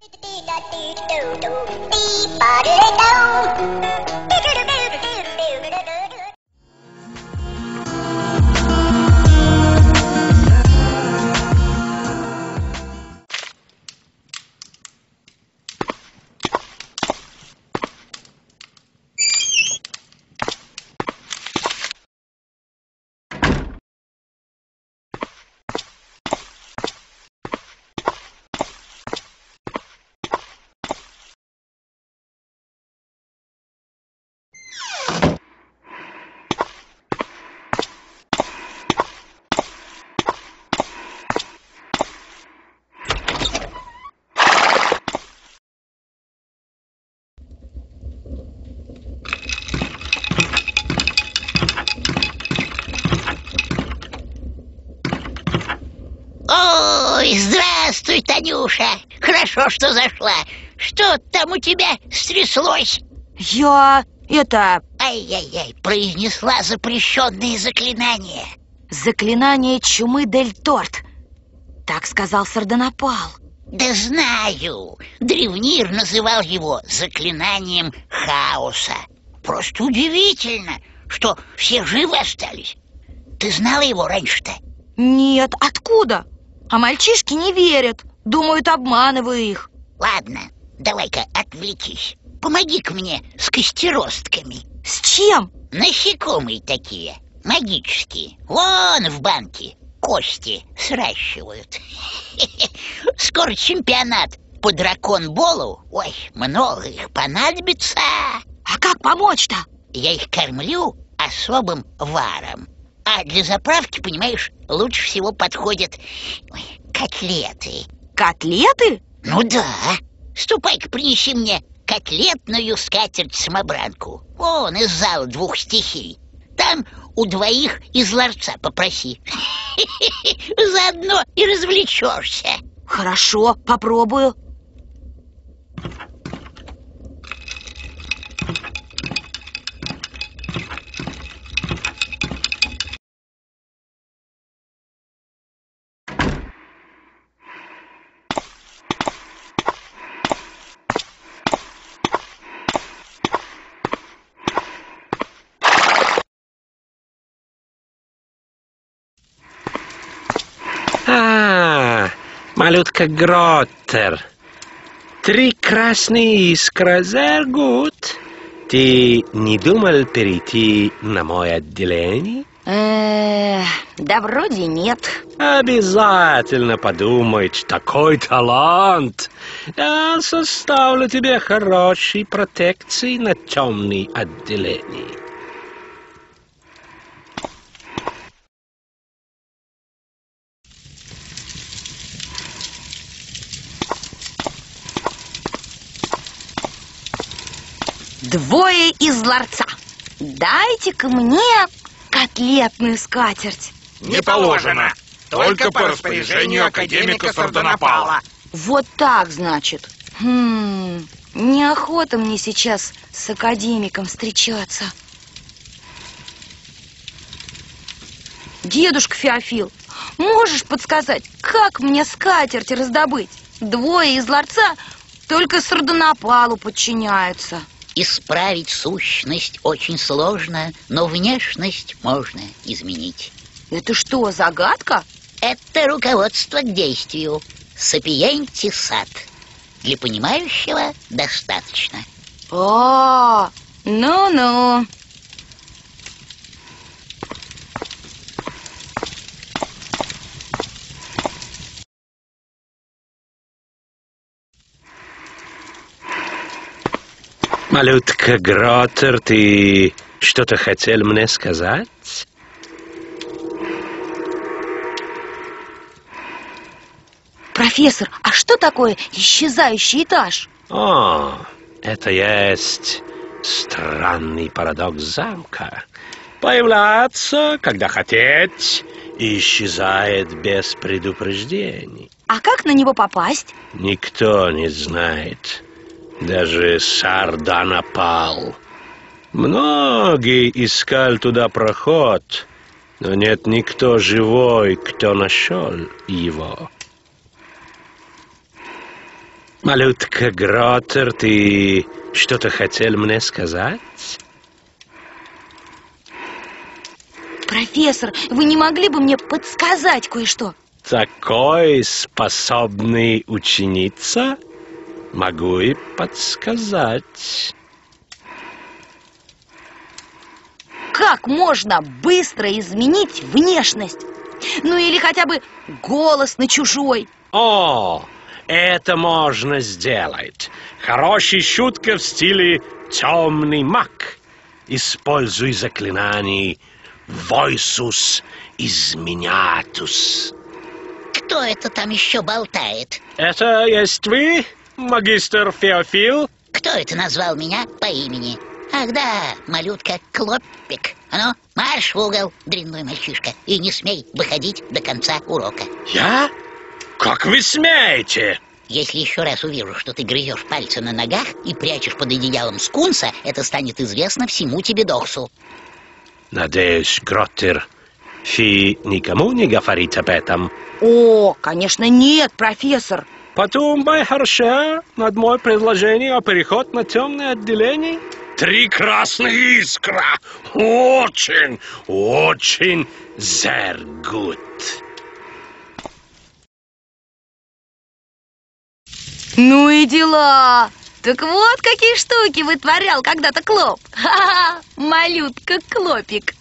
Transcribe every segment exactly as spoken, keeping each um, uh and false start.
Ой, здравствуй, Танюша. Хорошо, что зашла. Что там у тебя стряслось? Я... это... Ай-яй-яй, произнесла запрещенные заклинания. Заклинание чумы Дель Торт. Так сказал Сардонапал. Да знаю. Древнир называл его заклинанием хаоса. Просто удивительно, что все живы остались. Ты знала его раньше-то? Нет, откуда? А мальчишки не верят. Думают, обманываю их. Ладно, давай-ка отвлекись. Помоги-ка мне с костеростками. С чем? Насекомые такие, магические. Вон в банке кости сращивают. Скоро чемпионат по дракон-болу. Ой, много их понадобится. А как помочь-то? Я их кормлю особым варом. А для заправки, понимаешь, лучше всего подходят ой, котлеты. Котлеты? Ну да. Ступай-ка принеси мне котлетную скатерть-самобранку. Вон из зала двух стихий. Там у двоих из ларца попроси. Заодно и развлечешься. Хорошо, попробую. А, малютка Гроттер. Три красные искры, sehr gut. Ты не думал перейти на мое отделение? Э-э, да вроде нет. Обязательно подумай, такой талант. Я составлю тебе хорошие протекции на темные отделения. Двое из ларца. Дайте-ка мне котлетную скатерть. Не положено. Только по распоряжению академика Сардонапала. Вот так, значит. Хм, неохота мне сейчас с академиком встречаться. Дедушка Феофил, можешь подсказать, как мне скатерть раздобыть? Двое из ларца только Сардонапалу подчиняются. Исправить сущность очень сложно, но внешность можно изменить. Это что, загадка? Это руководство к действию. Сапиенти сад. Для понимающего достаточно. А, ну-ну. Малютка Гроттер, ты что-то хотел мне сказать? Профессор, а что такое исчезающий этаж? О, это есть странный парадокс замка. Появляется, когда хотеть, и исчезает без предупреждений. А как на него попасть? Никто не знает. Даже Сардонапал. Многие искали туда проход, но нет никто живой, кто нашел его. Малютка Гротер, ты что-то хотел мне сказать? Профессор, вы не могли бы мне подсказать кое-что? Такой способный ученица? Могу и подсказать. Как можно быстро изменить внешность? Ну или хотя бы голос на чужой. О, это можно сделать. Хорошая шутка в стиле «темный маг». Используй заклинание «Voisus изменятус». Кто это там еще болтает? Это есть вы, магистр Феофил? Кто это назвал меня по имени? Ах да, малютка Клопик. А ну, марш в угол, дрянной мальчишка, и не смей выходить до конца урока. Я? Как вы смеете? Если еще раз увижу, что ты грызешь пальцы на ногах и прячешь под одеялом скунса, это станет известно всему тебе доксу. Надеюсь, Гроттер, Фи никому не говорит об этом? О, конечно, нет, профессор. Подумай хорошо над мое предложение о переход на темное отделение. Три красные искра. Очень, очень sehr gut. Ну и дела. Так вот какие штуки вытворял когда-то Клоп. Ха-ха, малютка Клопик.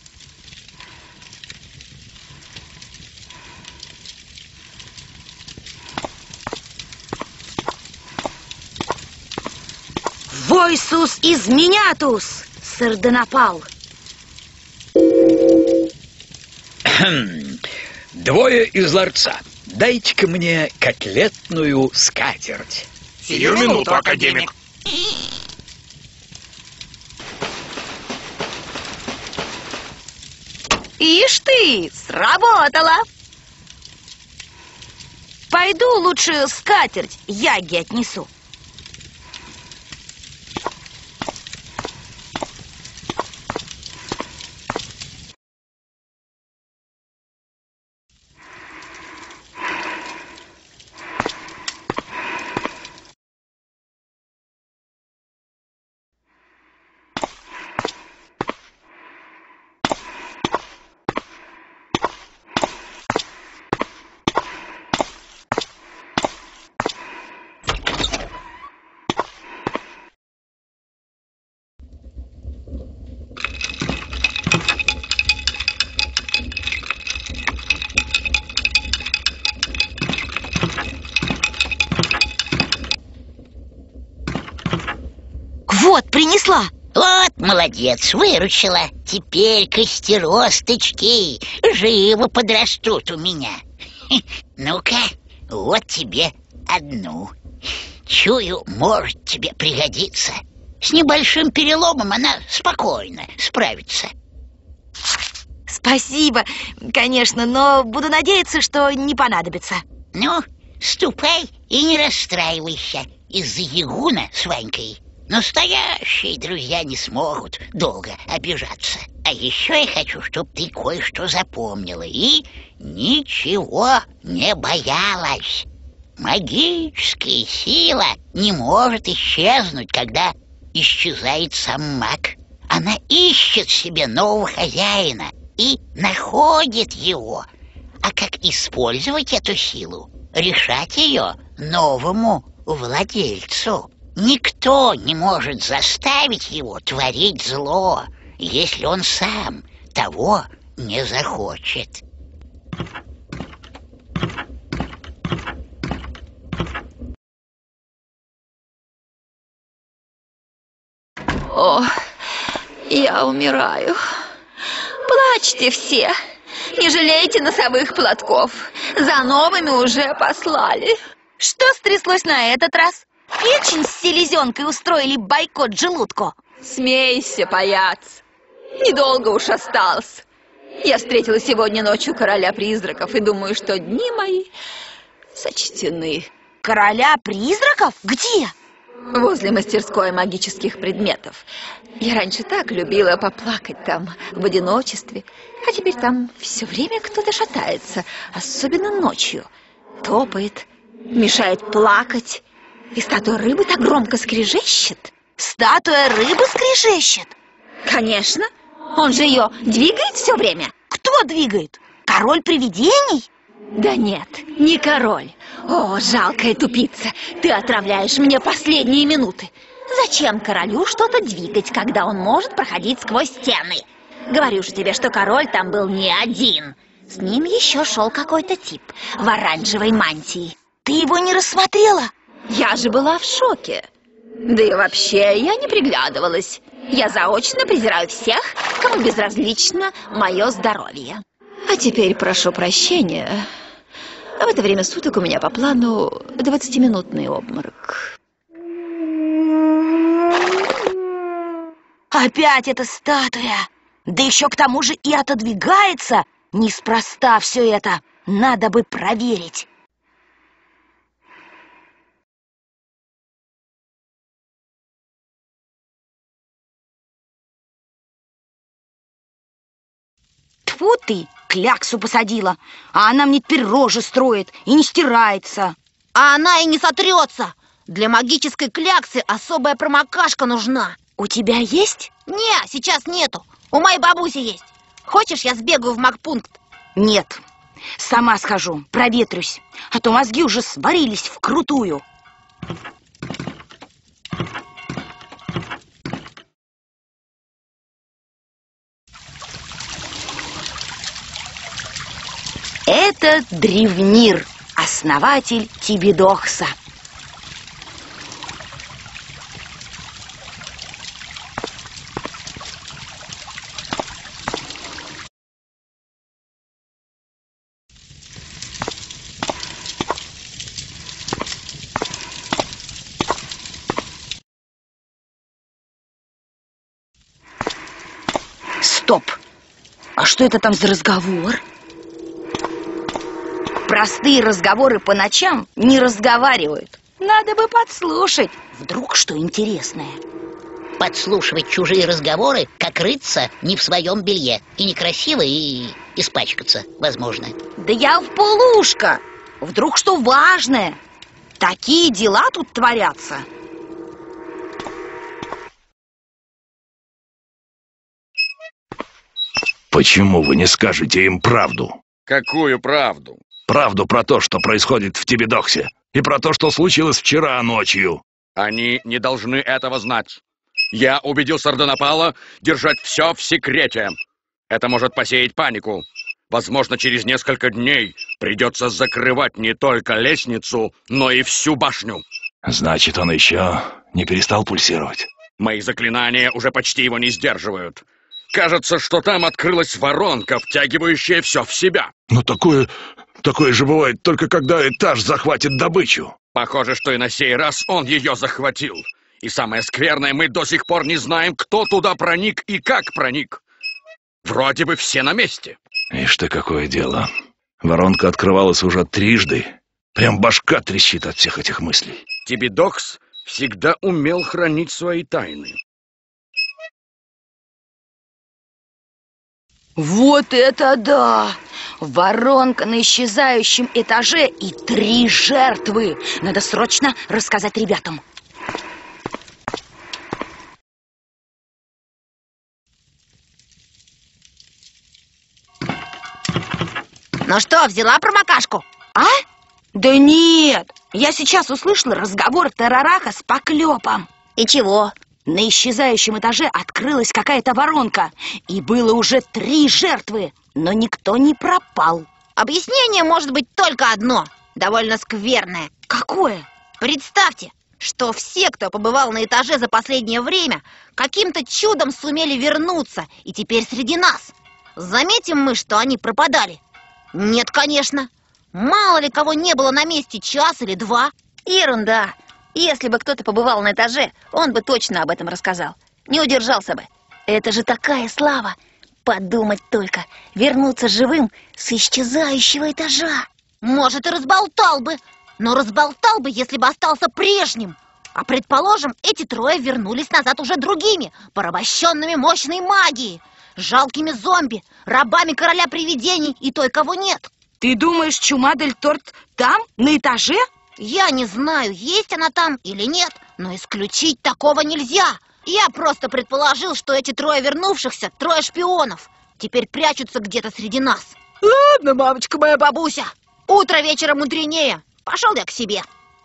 Voisus изменятус, Сардонапал. Двое из ларца. Дайте-ка мне котлетную скатерть. Сию минуту, академик. Ишь ты, сработало. Пойду лучше скатерть Яге отнесу. Вот, принесла. Вот, молодец, выручила. Теперь костеросточки живо подрастут у меня. Ну-ка, вот тебе одну. Чую, может тебе пригодиться. С небольшим переломом она спокойно справится. Спасибо, конечно, но буду надеяться, что не понадобится. Ну, ступай и не расстраивайся из-за Ягуна с Ванькой. Настоящие друзья не смогут долго обижаться. А еще я хочу, чтобы ты кое-что запомнила и ничего не боялась. Магическая сила не может исчезнуть, когда исчезает сам маг. Она ищет себе нового хозяина и находит его. А как использовать эту силу, решать ее новому владельцу. Никто не может заставить его творить зло, если он сам того не захочет. О, я умираю. Плачьте все. Не жалейте носовых платков. За новыми уже послали. Что стряслось на этот раз? Печень с селезенкой устроили бойкот желудку. Смейся, паяц. Недолго уж осталось. Я встретила сегодня ночью короля призраков и думаю, что дни мои сочтены. Короля призраков? Где? Возле мастерской магических предметов. Я раньше так любила поплакать там в одиночестве, а теперь там все время кто-то шатается, особенно ночью. Топает, мешает плакать И статуя рыбы так громко скрежещет. Статуя рыбы скрежещет? Конечно. Он же ее двигает все время. Кто двигает? Король привидений? Да нет, не король. О, жалкая тупица, ты отравляешь мне последние минуты. Зачем королю что-то двигать, когда он может проходить сквозь стены? Говорю же тебе, что король там был не один. С ним еще шел какой-то тип в оранжевой мантии. Ты его не рассмотрела? Я же была в шоке. Да и вообще, я не приглядывалась. Я заочно презираю всех, кому безразлично мое здоровье. А теперь прошу прощения. А в это время суток у меня по плану двадцатиминутный обморок. Опять эта статуя. Да еще к тому же и отодвигается. Неспроста все это. Надо бы проверить. Тьфу ты, кляксу посадила. А она мне теперь рожи строит и не стирается. А она и не сотрется. Для магической кляксы особая промокашка нужна. У тебя есть? Не, сейчас нету. У моей бабуси есть. Хочешь, я сбегаю в магпункт? Нет, сама схожу, проветрюсь. А то мозги уже сварились вкрутую. Это Древнир, основатель Тибидокса. Стоп! А что это там за разговор? Простые разговоры по ночам не разговаривают. Надо бы подслушать. Вдруг что интересное. Подслушивать чужие разговоры, как рыться не в своем белье. И некрасиво, и испачкаться, возможно. Да я в полушка. Вдруг что важное. Такие дела тут творятся. Почему вы не скажете им правду? Какую правду? Правду про то, что происходит в Тибидоксе. И про то, что случилось вчера ночью. Они не должны этого знать. Я убедил Сардонапала держать все в секрете. Это может посеять панику. Возможно, через несколько дней придется закрывать не только лестницу, но и всю башню. Значит, он еще не перестал пульсировать. Мои заклинания уже почти его не сдерживают. Кажется, что там открылась воронка, втягивающая все в себя. Но такое... такое же бывает только когда этаж захватит добычу. Похоже, что и на сей раз он ее захватил. И самое скверное, мы до сих пор не знаем, кто туда проник и как проник. Вроде бы все на месте. Ишь ты, какое дело. Воронка открывалась уже трижды. Прям башка трещит от всех этих мыслей. Тибидокс всегда умел хранить свои тайны. Вот это да! Воронка на исчезающем этаже и три жертвы. Надо срочно рассказать ребятам. Ну что, взяла промокашку? А? Да нет! Я сейчас услышала разговор Тарараха с Поклепом. И чего? На исчезающем этаже открылась какая-то воронка. И было уже три жертвы, но никто не пропал. Объяснение может быть только одно, довольно скверное. Какое? Представьте, что все, кто побывал на этаже за последнее время, каким-то чудом сумели вернуться, и теперь среди нас. Заметим мы, что они пропадали? Нет, конечно. Мало ли кого не было на месте час или два. Ерунда. Если бы кто-то побывал на этаже, он бы точно об этом рассказал. Не удержался бы. Это же такая слава. Подумать только, вернуться живым с исчезающего этажа. Может, и разболтал бы. Но разболтал бы, если бы остался прежним. А предположим, эти трое вернулись назад уже другими, порабощенными мощной магией, жалкими зомби, рабами короля привидений и той, кого нет. Ты думаешь, чума дель торт там, на этаже? Я не знаю, есть она там или нет, но исключить такого нельзя. Я просто предположил, что эти трое вернувшихся, трое шпионов, теперь прячутся где-то среди нас. Ладно, мамочка моя бабуся, утро вечера мудренее. Пошел я к себе.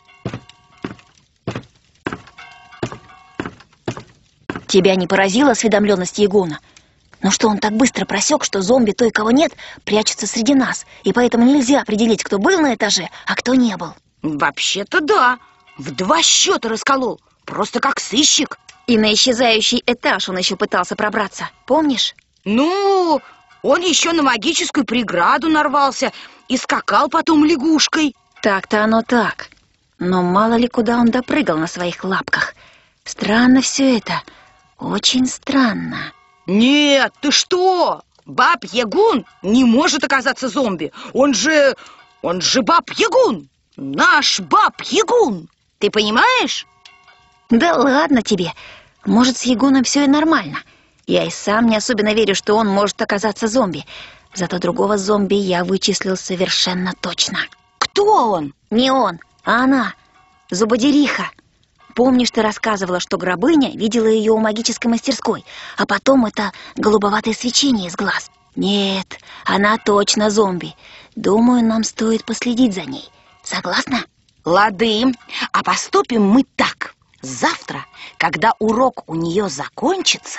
Тебя не поразила осведомленность Ягуна? Но что он так быстро просек, что зомби, той, кого нет, прячутся среди нас, и поэтому нельзя определить, кто был на этаже, а кто не был? Вообще-то да. В два счета расколол. Просто как сыщик. И на исчезающий этаж он еще пытался пробраться, помнишь? Ну, он еще на магическую преграду нарвался и скакал потом лягушкой. Так-то оно так. Но мало ли куда он допрыгал на своих лапках. Странно все это. Очень странно. Нет, ты что? Баб-Ягун не может оказаться зомби. Он же... он же Баб-Ягун. Наш Баб-Ягун. Ты понимаешь? Да ладно тебе. Может, с Ягуном все и нормально. Я и сам не особенно верю, что он может оказаться зомби. Зато другого зомби я вычислил совершенно точно. Кто он? Не он, а она. Зубодериха. Помнишь, ты рассказывала, что Гробыня видела ее у магической мастерской, а потом это голубоватое свечение из глаз? Нет, она точно зомби. Думаю, нам стоит последить за ней. Согласна? Лады, а поступим мы так. Завтра, когда урок у нее закончится...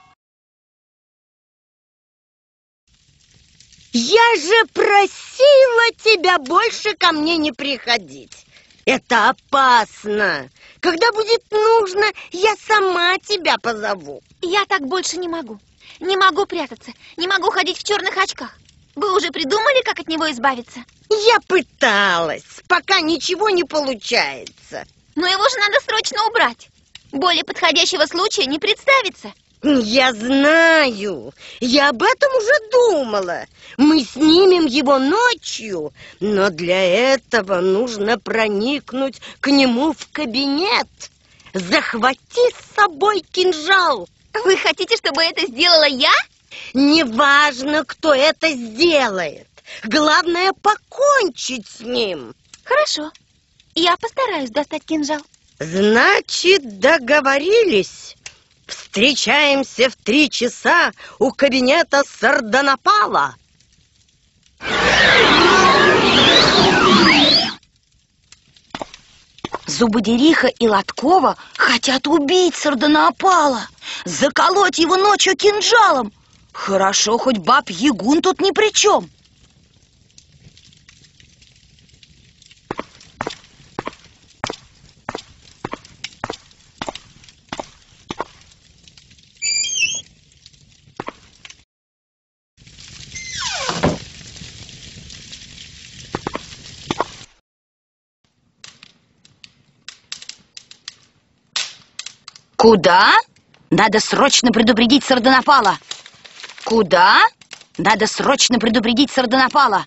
Я же просила тебя больше ко мне не приходить. Это опасно. Когда будет нужно, я сама тебя позову. Я так больше не могу. Не могу прятаться, не могу ходить в черных очках. Вы уже придумали, как от него избавиться? Я пыталась, пока ничего не получается. Но его же надо срочно убрать. Более подходящего случая не представится. Я знаю, я об этом уже думала. Мы снимем его ночью, но для этого нужно проникнуть к нему в кабинет. Захвати с собой кинжал. Вы хотите, чтобы это сделала я? Неважно, кто это сделает. Главное, покончить с ним. Хорошо, я постараюсь достать кинжал. Значит, договорились. Встречаемся в три часа у кабинета Сардонапала. Зубодериха и Лоткова хотят убить Сардонапала, заколоть его ночью кинжалом. Хорошо, хоть Баб-Ягун тут ни при чем. Куда? Надо срочно предупредить Сардонапала. Куда? Надо срочно предупредить Сардонапала.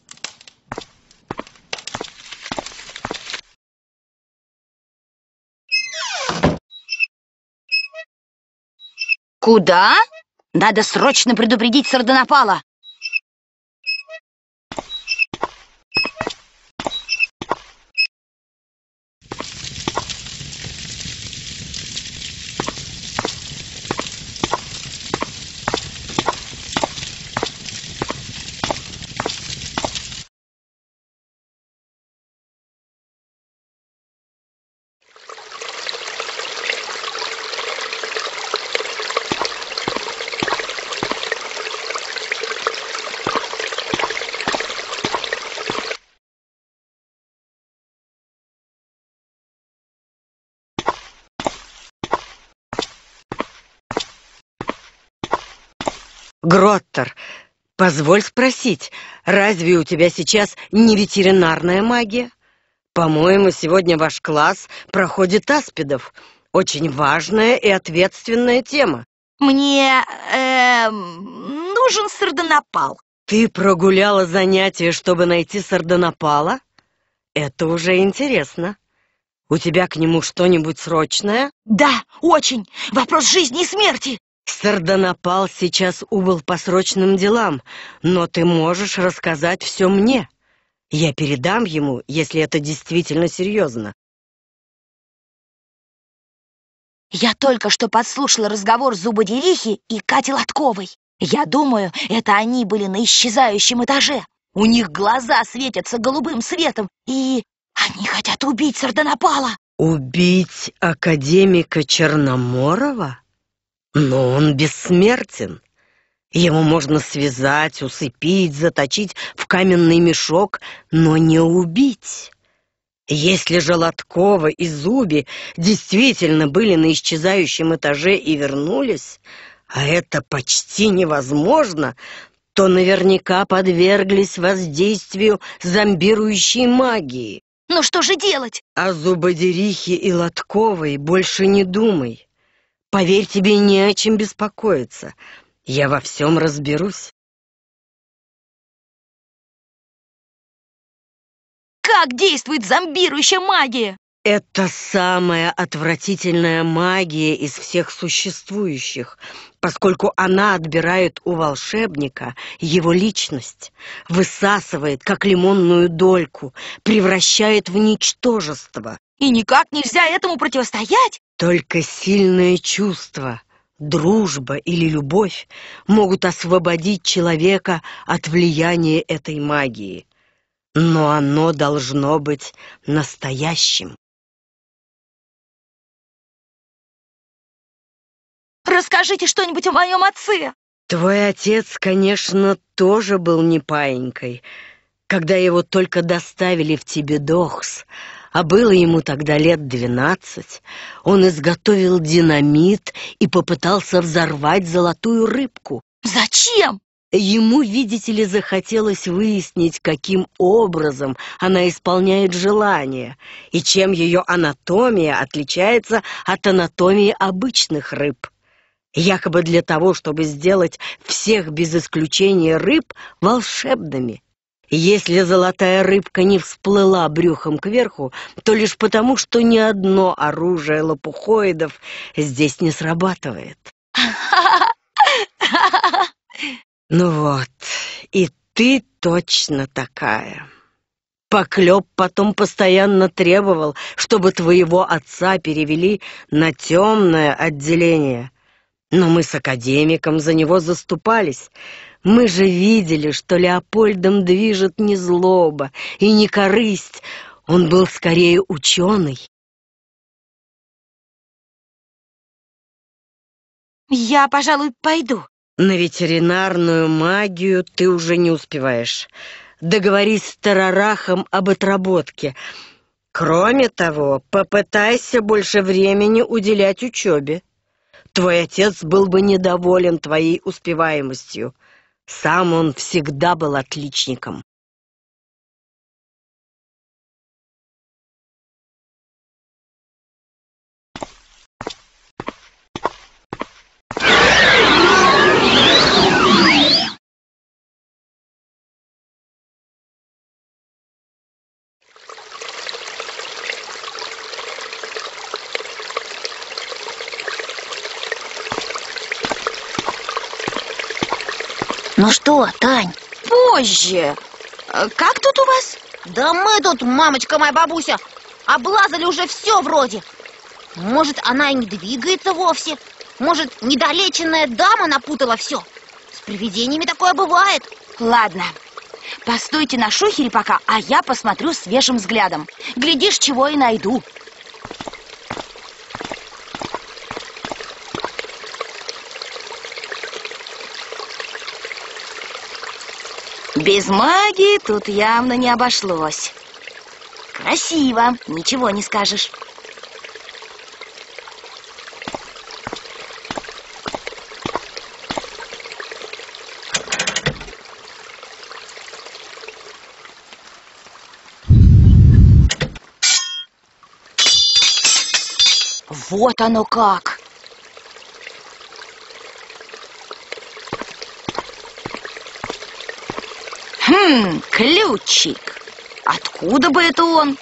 Куда? Надо срочно предупредить Сардонапала. Гроттер, позволь спросить, разве у тебя сейчас не ветеринарная магия? По-моему, сегодня ваш класс проходит аспидов. Очень важная и ответственная тема. Мне э, нужен Сардонапал. Ты прогуляла занятие, чтобы найти Сардонапала? Это уже интересно. У тебя к нему что-нибудь срочное? Да, очень. Вопрос жизни и смерти. Сардонапал сейчас убыл по срочным делам, но ты можешь рассказать все мне. Я передам ему, если это действительно серьезно. Я только что подслушала разговор Зубодерихи и Кати Лотковой. Я думаю, это они были на исчезающем этаже. У них глаза светятся голубым светом, и они хотят убить Сардонапала. Убить академика Черноморова? Но он бессмертен. Его можно связать, усыпить, заточить в каменный мешок, но не убить. Если же Лоткова и Зуби действительно были на исчезающем этаже и вернулись, а это почти невозможно, то наверняка подверглись воздействию зомбирующей магии. Ну что же делать? О Зубодерихе и Лотковой больше не думай. Поверь, тебе не о чем беспокоиться. Я во всем разберусь. Как действует зомбирующая магия? Это самая отвратительная магия из всех существующих, поскольку она отбирает у волшебника его личность, высасывает, как лимонную дольку, превращает в ничтожество. И никак нельзя этому противостоять? Только сильное чувство, дружба или любовь могут освободить человека от влияния этой магии. Но оно должно быть настоящим. Расскажите что-нибудь о моем отце. Твой отец, конечно, тоже был не паинькой. Когда его только доставили в Тебедохс, а было ему тогда лет двенадцать, он изготовил динамит и попытался взорвать золотую рыбку. Зачем? Ему, видите ли, захотелось выяснить, каким образом она исполняет желания и чем ее анатомия отличается от анатомии обычных рыб. Якобы для того, чтобы сделать всех без исключения рыб волшебными. Если золотая рыбка не всплыла брюхом кверху, то лишь потому, что ни одно оружие лопухоидов здесь не срабатывает. Ну вот, и ты точно такая. Поклёп потом постоянно требовал, чтобы твоего отца перевели на темное отделение. Но мы с академиком за него заступались. Мы же видели, что Леопольдом движет не злоба и не корысть. Он был скорее ученый. Я, пожалуй, пойду. На ветеринарную магию ты уже не успеваешь. Договорись с Тарарахом об отработке. Кроме того, попытайся больше времени уделять учебе. Твой отец был бы недоволен твоей успеваемостью. Сам он всегда был отличником. Ну что, Тань? Позже. Как тут у вас? Да мы тут, мамочка моя, бабуся, облазали уже все вроде. Может, она и не двигается вовсе. Может, недолеченная дама напутала все. С привидениями такое бывает. Ладно, постойте на шухере пока, а я посмотрю свежим взглядом. Глядишь, чего и найду. Без магии тут явно не обошлось. Красиво, ничего не скажешь. Вот оно как! Хм, ключик. Откуда бы это он?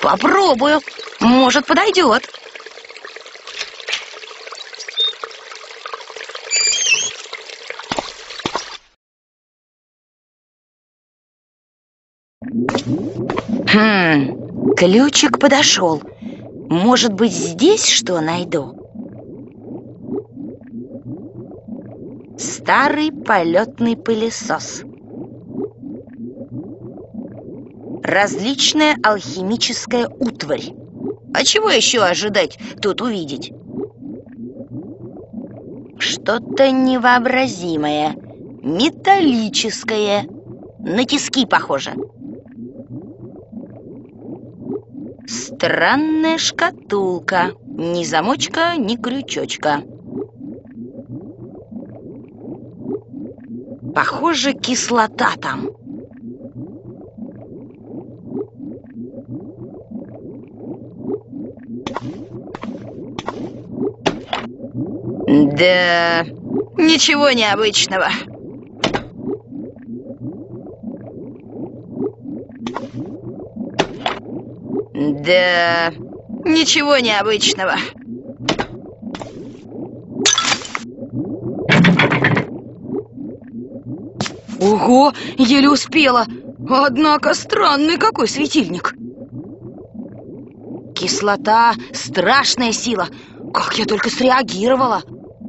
Попробую. Может, подойдет. Хм, ключик подошел. Может быть, здесь что найду? Старый полетный пылесос. Различная алхимическая утварь. А чего еще ожидать тут увидеть? Что-то невообразимое, металлическое. На тиски похоже. Странная шкатулка. Ни замочка, ни крючочка. Похоже, кислота там. Да, ничего необычного. Да, ничего необычного. Ого, еле успела. Однако странный какой светильник. Кислота — страшная сила. Как я только среагировала.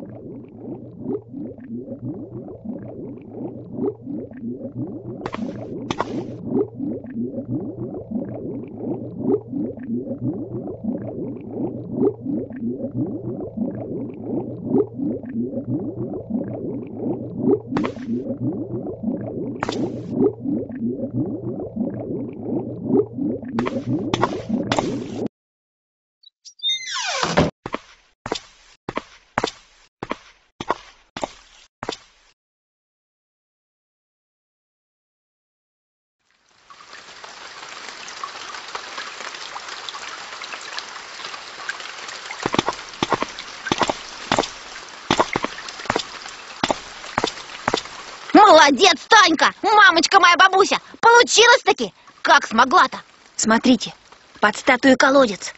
Молодец, Танька! Мамочка моя, бабуся! Получилось-таки! Как смогла-то? Смотрите, под статуей колодец.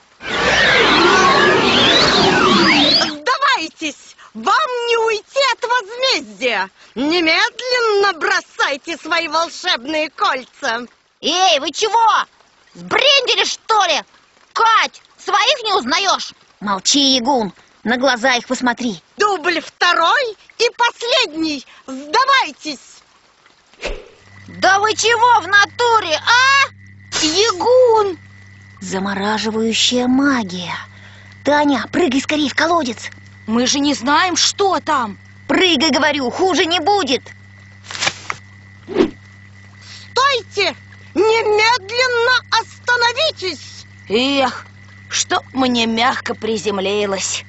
Сдавайтесь! Вам не уйти от возмездия! Немедленно бросайте свои волшебные кольца! Эй, вы чего? Сбрендили, что ли? Кать, своих не узнаешь? Молчи, Ягун, на глаза их посмотри. Дубль второй и последний! Сдавайтесь! Да вы чего в натуре, а? Ягун! Замораживающая магия. Таня, прыгай скорее в колодец. Мы же не знаем, что там. Прыгай, говорю, хуже не будет. Стойте! Немедленно остановитесь! Эх, чтоб мне мягко приземлилось.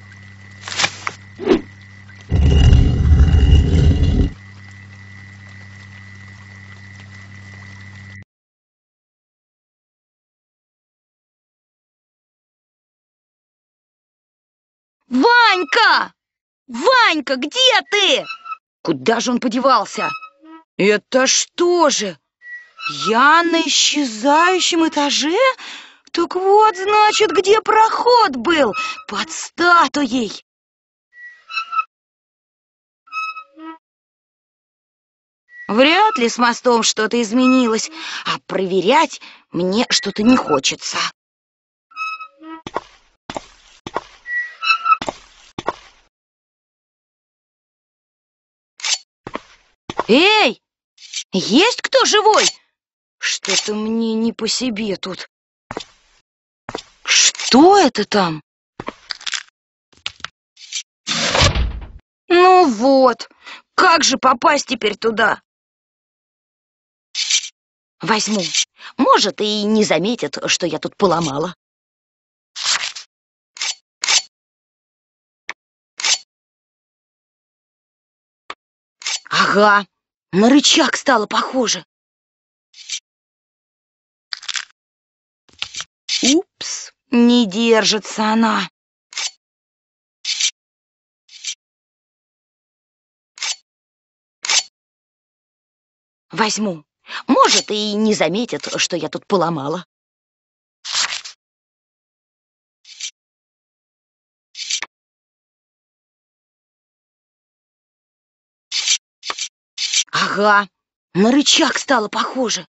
Ванька! Ванька, где ты? Куда же он подевался? Это что же? Я на исчезающем этаже? Так вот, значит, где проход был? Под статуей. Вряд ли с мостом что-то изменилось, а проверять мне что-то не хочется. Эй, есть кто живой? Что-то мне не по себе тут. Что это там? Ну вот, как же попасть теперь туда? Возьму. Может, и не заметят, что я тут поломала. Ага, на рычаг стало похоже. Упс, не держится она. Возьму. Может, и не заметят, что я тут поломала. Ага, на рычаг стало похоже.